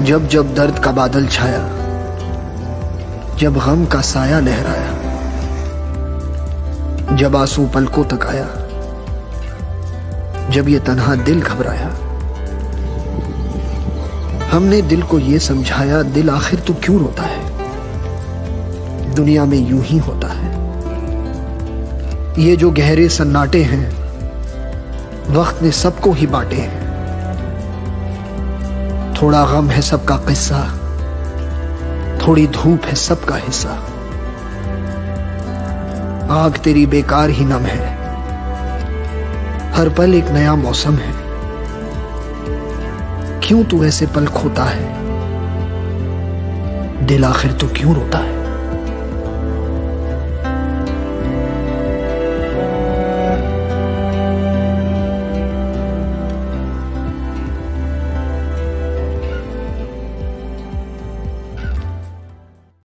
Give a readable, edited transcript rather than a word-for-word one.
जब जब दर्द का बादल छाया, जब गम का साया लहराया, जब आंसू पलकों तक आया, जब ये तन्हा दिल घबराया, हमने दिल को ये समझाया, दिल आखिर तो क्यों रोता है, दुनिया में यूं ही होता है। ये जो गहरे सन्नाटे हैं, वक्त ने सबको ही बांटे हैं। थोड़ा गम है सबका किस्सा, थोड़ी धूप है सबका हिस्सा। आग तेरी बेकार ही नम है, हर पल एक नया मौसम है। क्यों तू ऐसे पल खोता है, दिल आखिर तो क्यों रोता है।